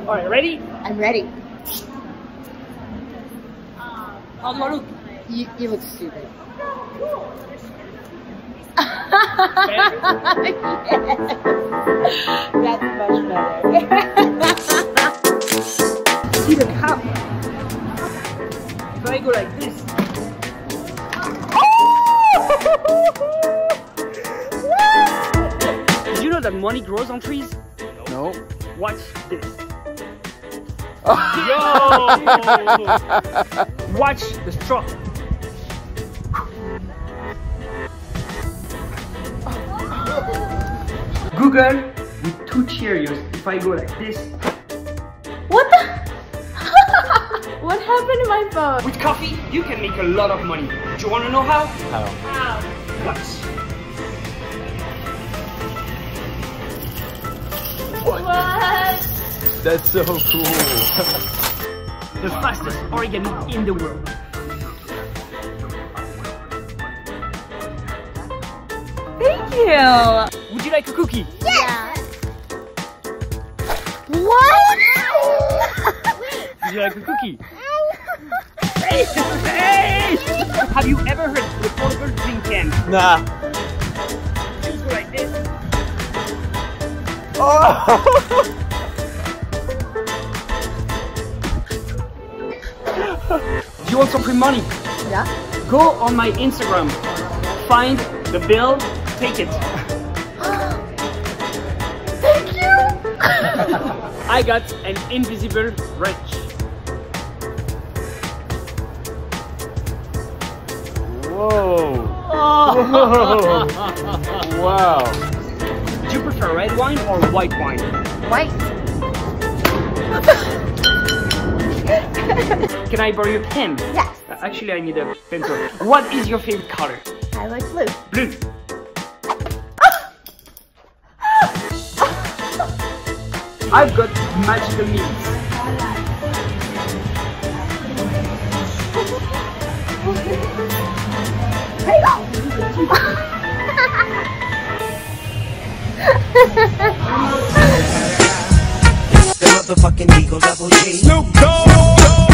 Alright, ready? I'm ready. How do I look? You look stupid. Better? That's much better. See the cup? If I go like this. Did you know that money grows on trees? No. Watch this. Yo! Watch the straw. Google with 2 Cheerios. If I go like this. What the? What happened to my phone? With coffee, you can make a lot of money. Do you want to know how? How? Watch. What? That's so cool. The fastest origami in the world. Thank you. Would you like a cookie? Yeah. What? Would you like a cookie? Hey! Hey! Have you ever heard the portable drink can? Nah. Just go like this. Oh! Do you want some free money? Yeah. Go on my Instagram. Find the bill. Take it. Thank you. I got an invisible wrench. Whoa. Oh. Whoa. Wow. Do you prefer red wine or white wine? White. Can I borrow your pen? Yes. Actually, I need a pencil. What is your favorite color? I like blue. Blue. I've got magical means. Hey go. The motherfucking Eagle Double G. Snoop Dogg.